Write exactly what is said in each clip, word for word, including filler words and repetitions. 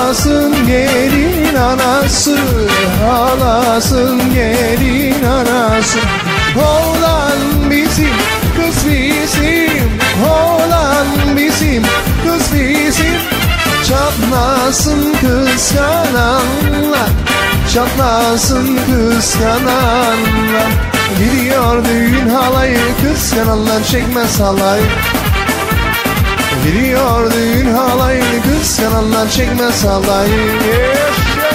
Ağlasın gelin anası, ağlasın gelin anası. Oğlan bizim, kız bizim, oğlan bizim, kız bizim. Çatlasın kıskananlar, çatlasın kıskananlar. Gidiyor düğün halayı, kıskananlar çekmez halay. Gidiyor düğün halayı, kıskananlar çekmez halay. Yaşa!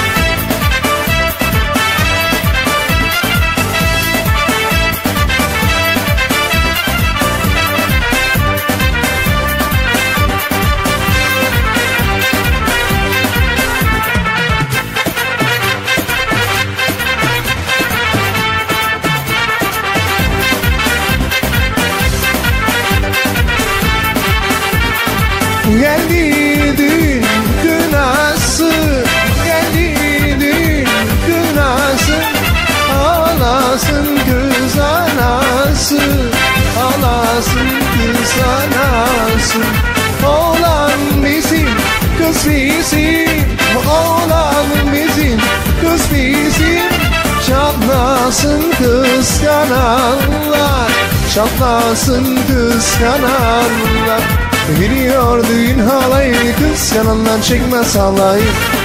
Geldi düğün kınası, geldi düğün kınası. Ağlasın kız anası, ağlasın kız anası. Oğlan bizim, kız bizim, oğlan bizim, kız bizim. Çatlasın kıskananlar, çatlasın kıskananlar. Giriyor düğün halayı, kıskananlar çekmez halayı.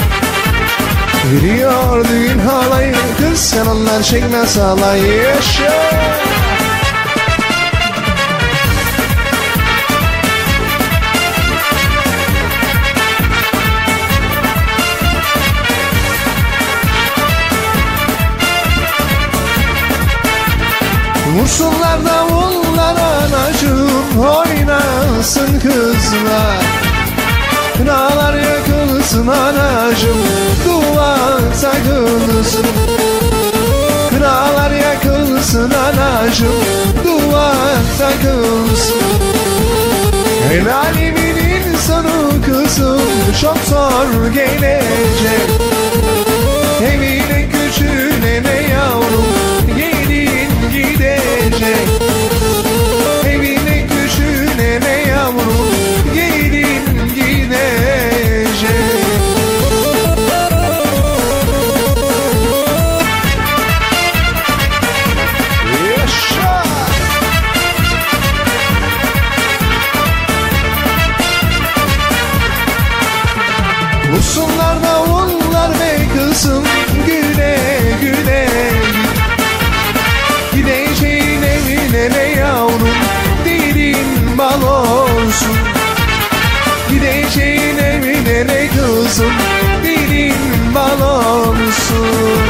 Giriyor düğün halayı, kıskananlar çekmez halayı. Yaşa! Vursunlar davullar anacığım, oynasın kızlar. Kınalar yakılsın anacığım, dua takılsın. Kınalar yakılsın anacığım, dua takılsın. El alemin insanı kızım çok zor gelecek. Evine küçüğüne ne yavrum, gelin gidecek. Evine küçüğüne ne yavrum, gelin gidecek. Yaşa! Vursunlar davullar be kızım, güle güle. Gideceğin evine ne yavrum, dilin bal olsun. Gideceğin evine ne kızım, dilin bal olsun.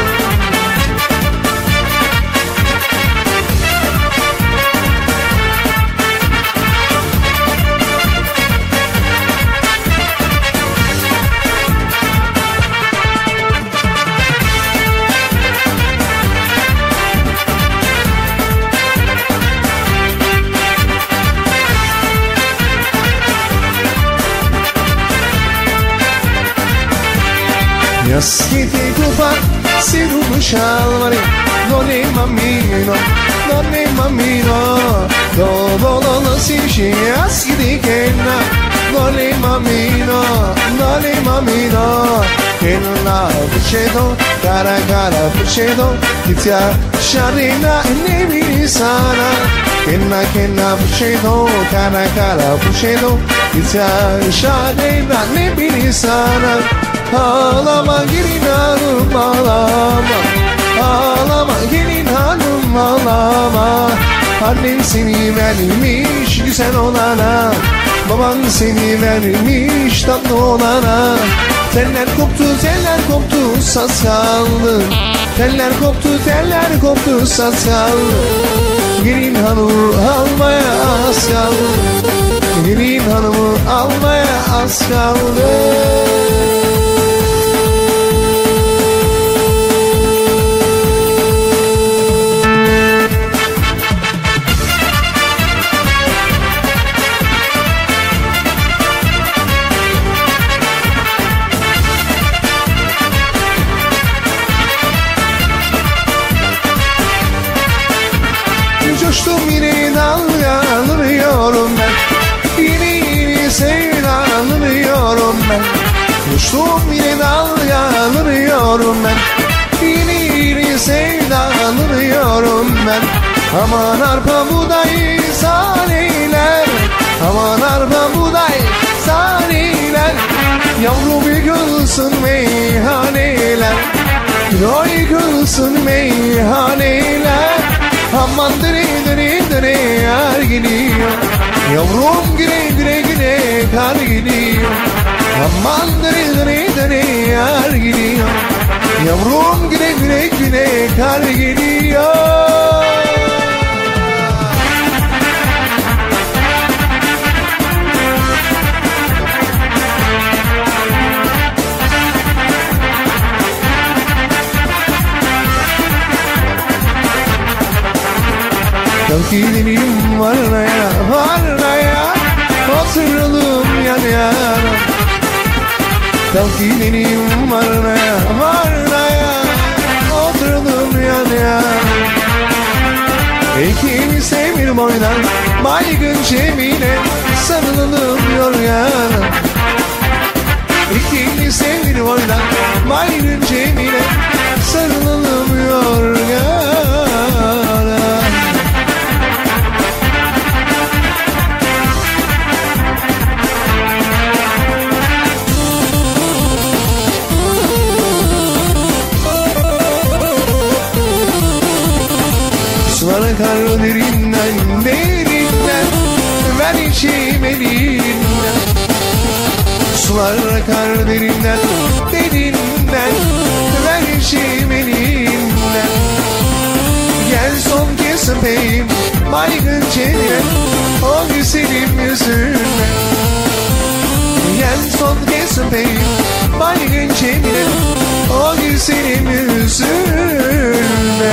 Yaskiti kupa sirubu shalvari, dole mamino, dole mamino. Dovolo simshi yaskiti kenna, dole mamino, dole mamino. Kenna puchedo, cara cara puchedo, tizia sharina nevi sana. Kenna kenna puchedo, cara cara puchedo, tizia sharina nevi sana. Ağlama gelin hanım ağlama, ağlama gelin hanım ağlama. Annen seni vermiş güzel olana, baban seni vermiş tatlı olana. Teller koptu teller koptu saz kaldı, teller koptu teller koptu saz kaldı. Gelin hanımı almaya az kaldı, gelin hanımı almaya az kaldı. Coştum yine dalgalanıyorum ben, yine yeni sevdalanıyorum ben. Aman arpa buğday saniler, aman arpa buğday saniler. Yavrum yıkılsın meyhaneler, oy yıkılsın meyhaneler. Aman dere dere dere yar gidiyor, yavrum güne güne güne kar gidiyor. Aman dere dere dere yar gidiyor, yavrum güne güne güne kar gidiyor. Gidelim varlaya varlaya, oturalım yan yana. Kalk gidelim varlaya varlaya, oturalım yan yana. İkimiz bir boydan baygın cemile sarılalım yorgana. İkimiz bir boydan baygın cemile sarılalım yorgana. Sular akar derinden derinden, ver içim elinden. Sular akar derinden derinden, ver içim elinden. Gel son kez öpeyim baygın çenine, o güzelim yüzüne. Gel son kez öpeyim baygın çenine, o güzelim yüzüne.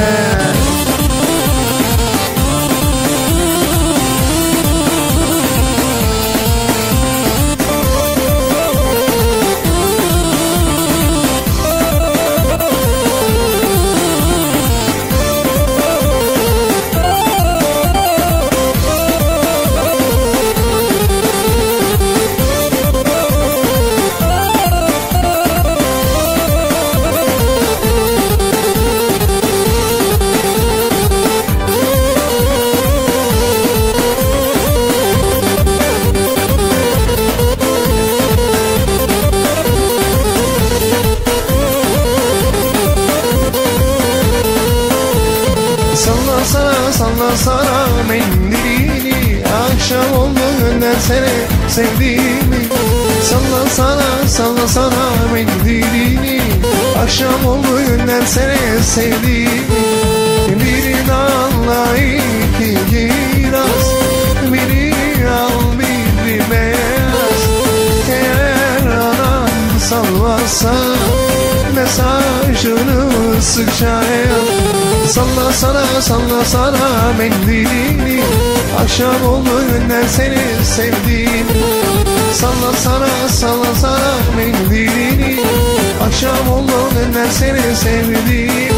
Salla sana, salla sana mendilini, akşam oldu göndersene sevdiğimi. Salla sana, salla sana mendilini, akşam oldu göndersene sevdiğimi. Birini anla iki kiraz, biri al biri beyaz. Eğer anan sallasa mesajını sıkça yaz. Salla sana, salla sana mendilini, akşam oldu göndersene sevdiğimi. Salla sana, salla sana mendilini, akşam oldu göndersene sevdiğimi.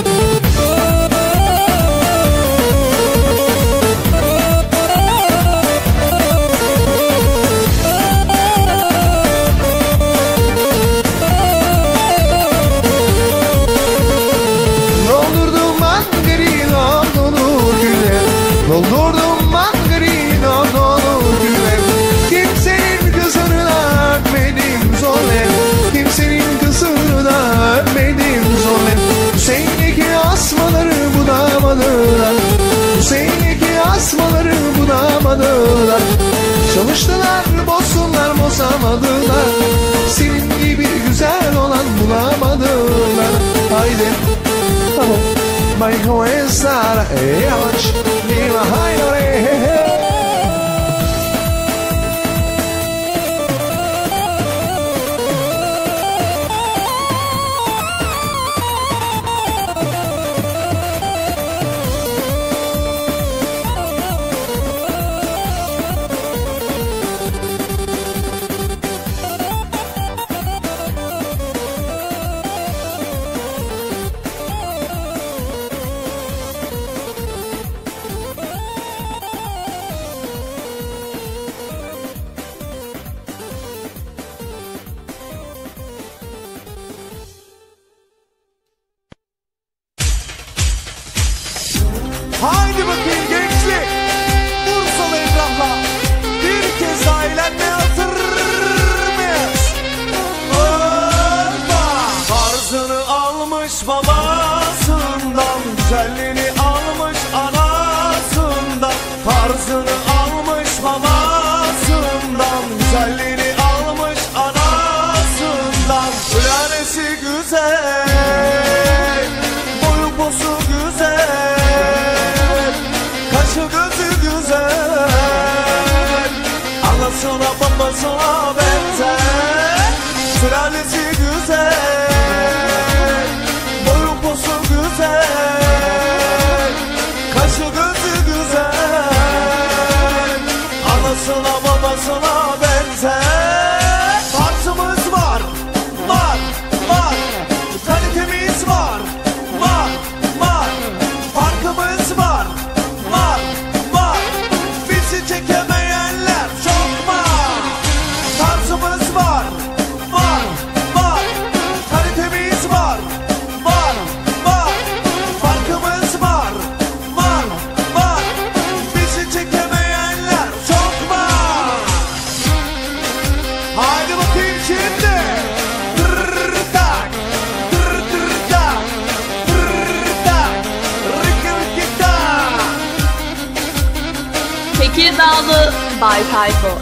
Doldurdum mangarina dolu güven. Kimsenin kızını da öpmedim zorle, kimsenin kızını da öpmedim zorle. Hüseyin'deki asmaları budamadılar, Hüseyin'deki asmaları budamadılar. Çalıştılar bozsunlar bozamadılar, senin gibi güzel olan bulamadılar. Haydi tamam. Vai começar e yavaş Lima hayore. Anasına babasına benzer. Sülalesi güzel, boyu posu güzel, kaşı gözü güzel. Anasına babasına benzer. Tarzımız var, var, var. Kalitemiz var, var, var. Farkımız var, var, var. Bizi çekemeyenler çok var. Tarzımız var, var, var. Kalitemiz var, var, var. Farkımız var, var, var. Bizi çekemeyenler çok var. Haydi bakayım şimdi. Tırırtak, tırırtak, tırırtak, rıkırkıtak. Tekirdağlı Bay Tayfur.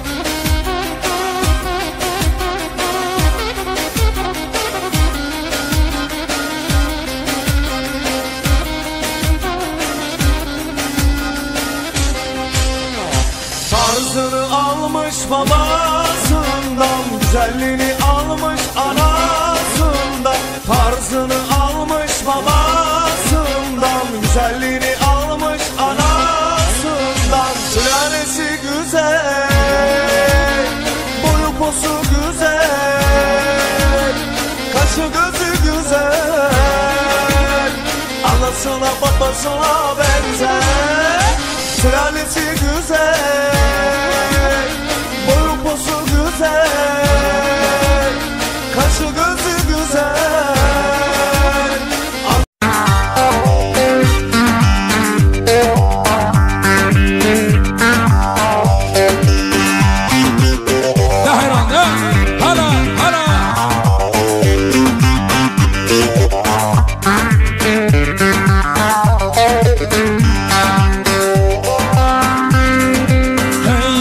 Tarzını almış babasından, güzelliğini almış anasından. Tarzını almış babasından, güzelliğini almış anasından. Sülalesi güzel, boyu posu güzel, kaşı gözü güzel. Anasına babasına benzer. Sülalesi güzel, boyu posu güzel, kaşı gözü güzel. Dahran ya, hala hala. Hey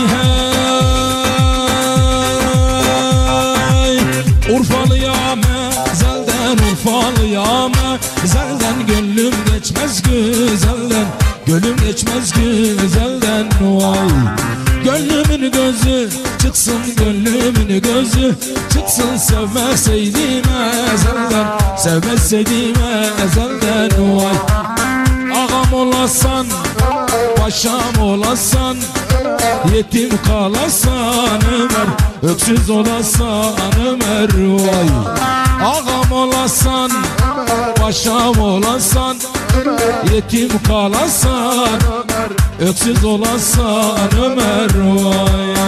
hey, Urfalıyam ezelden, Urfalıyam ezelden. Gönlüm geçmez güzelden, gönlüm geçmez güzelden. Vay, gönlümün gözü çıksın, gönlümün gözü çıksın. Sevmeseydim ezelden, sevmeseydim ezelden. Vay, ağam olasan, paşam olasan, yetim kalasan Ömer, öksüz olasan Ömer. Vay, ağam olasan, paşam olasan, yetim kalasan, öksüz olasan Ömer. Vay.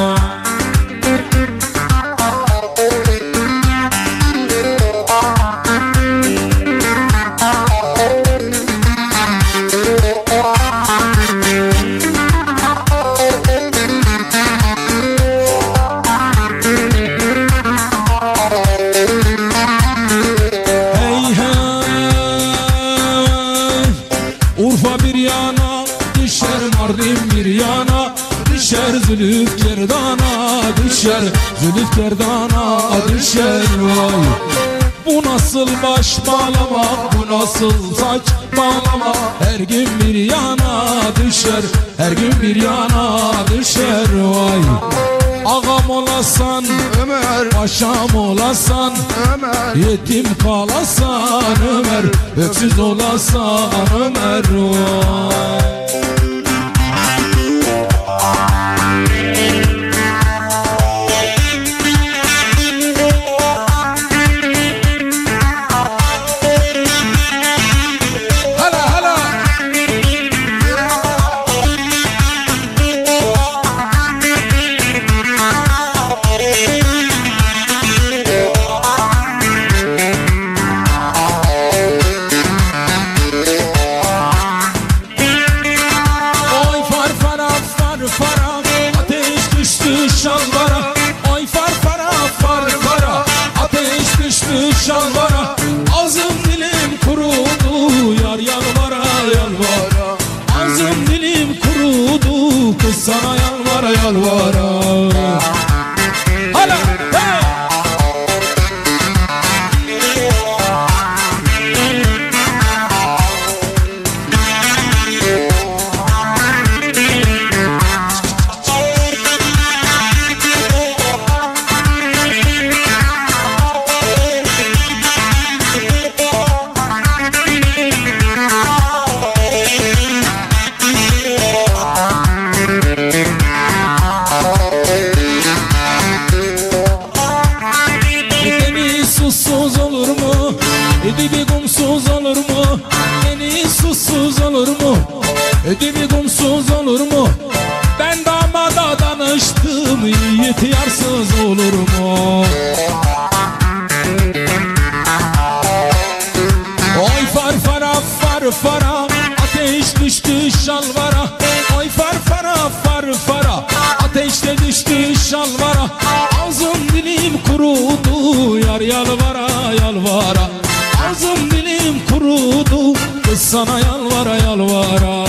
Hey hey, Urfa bir yana düşer, Mardin bir yana düşer. Zülüfgerdana düşer, Zülüfgerdana düşer. Vay, bu nasıl baş bağlamak, bu nasıl saç bağlamak. Her gün bir yana düşer, her gün bir yana düşer. Vay, ağam olasan Ömer, paşam olasan Ömer, yetim kalasan Ömer, öksüz olasan Ömer. Vay. Hala hala. Oy farfara farfara, ateş düştü şalvara. Oy farfara farfara, ateş düştü şalvara. Ağzım dilim kurudu, yar yalvara yalvara. Ağzım dilim kurudu, kız sana yalvara yalvara. Hala hey. ağzım dilim kurudu, kız sana yalvara yalvara.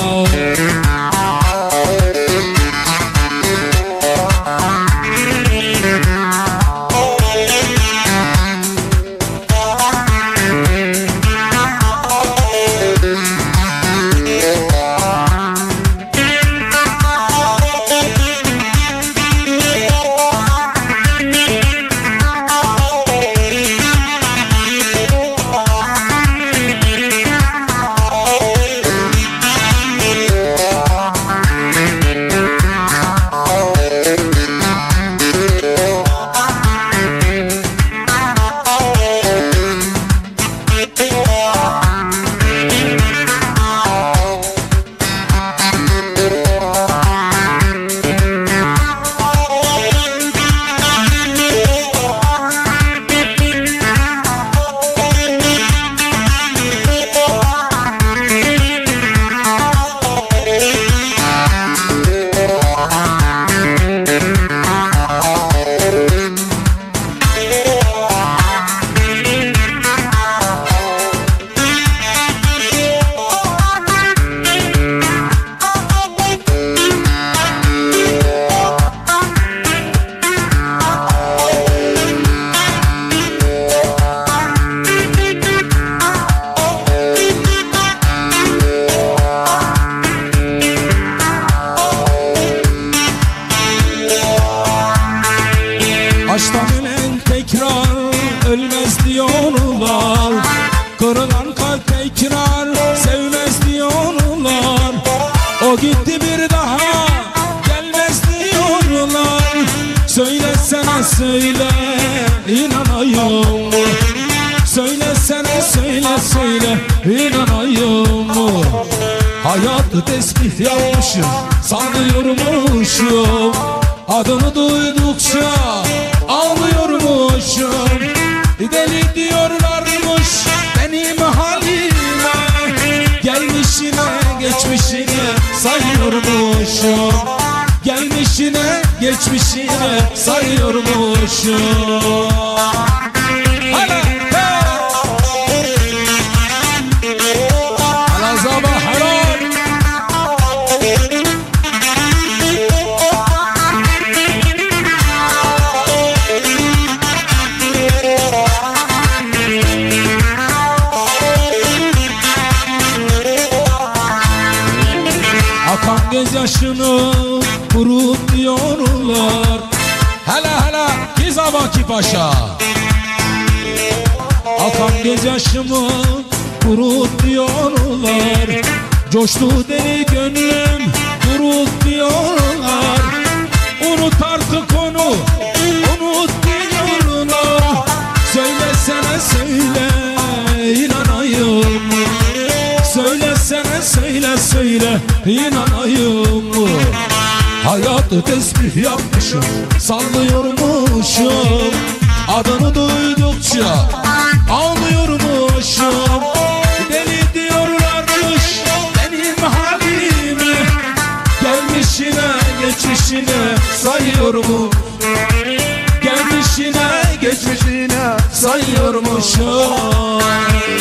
Aşktan ölen tekrar ölmez diyorlar, kırılan kalp tekrar sevmez diyorlar. O gitti bir daha gelmez diyorlar. Söylesene söyle inanayım mı? Söylesene söyle söyle inanayım mı? Hayatı tesbih yapmışım sanıyormuşum. Adını duydukça ağlıyormuşum. Deli diyorlarmış benim halime, gelmişine geçmişine sayıyormuşum. Gelmişine geçmişine sayıyormuşum. Hala hala sabah helal. Akan gözyaşını kurut diyorlar. Hele hele Giza Baki Paşa. Akan gözyaşımı kurut diyorlar. Coştu deli gönlüm kurut diyorlar. Unut artık onu, unut diyorlar. Söylesene söyle inanayım mı? Söylesene söyle söyle inanayım mı? Hayatı tesbih yapmışım sallıyormuşum. Adını duydukça ağlıyormuşum. Deli diyorlarmış benim halime, gelmişine geçmişine sayıyormuş. Gelmişine geçmişine sayıyormuşum.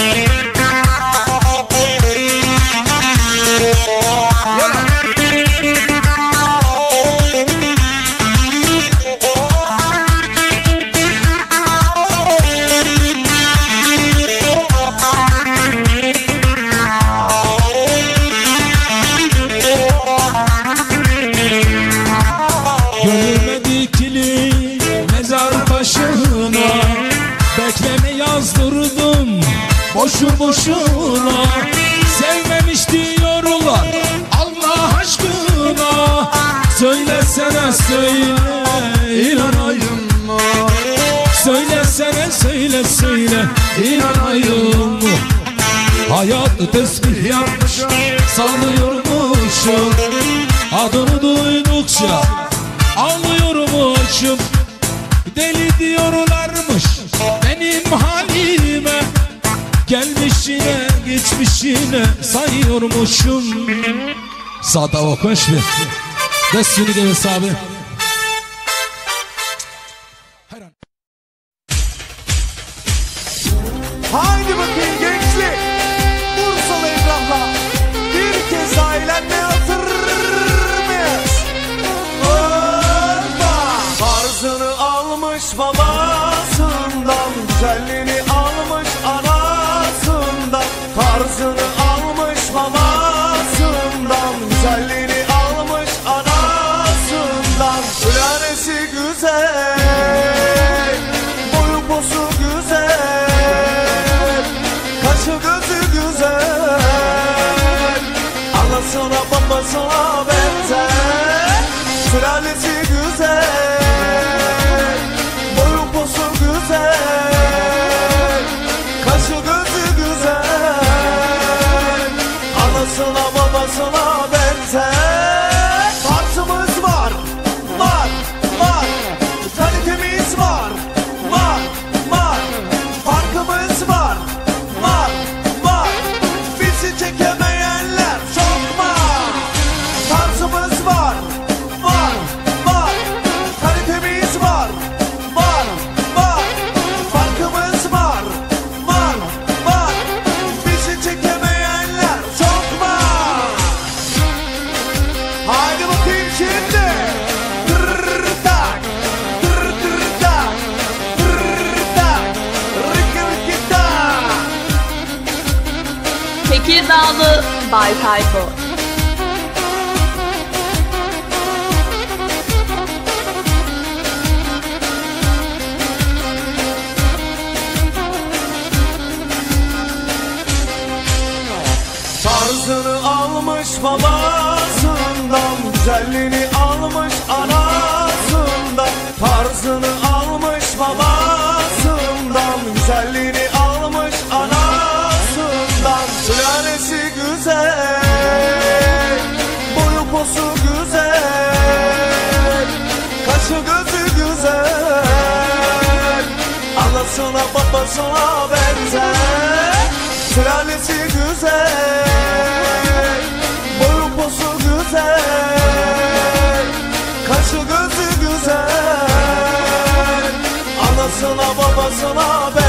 Gönlüme dikili mezar taşına bekleme yazdırdım boşu boşuna. Sevmemiş diyorlar Allah aşkına. Söylesene söyle inanayım mı? Söylesene söyle söyle inanayım mı? Hayatı tesbih yapmışım sallıyormuşum. Adını duydukça ağlıyormuşum. Deli diyorlarmış benim halime, gelmişine geçmişine sayıyormuşum. Sada okuş bir Desini de hesabı. Haydi bakayım. Sülalesi güzel, boyu posu güzel, kaşı gözü güzel, anasına babasına benzer. Tarzımız var, var, var, kalitemiz var, var, var, farkımız var, var, var, bizi çekemeyenler çok var. Tarzımız var, var, var, kalitemiz var, var, var, farkımız var, var, var, bizi çekemeyenler çok var. Haydi bakayım şimdi. Tırırtak, tırırtak, tırırtak, rıkırıkıtak. Tekirdağlı Bay Tayfur. Tarzını almış babasından, güzelliğini almış anasından. Tarzını almış babasından, güzelliğini almış anasından. Sülalesi güzel, boyu posu güzel, kaşı gözü güzel, anasına babasına benzer. Sülalesi güzel, boyu posu güzel, kaşı gözü güzel, anasına babasına benzer.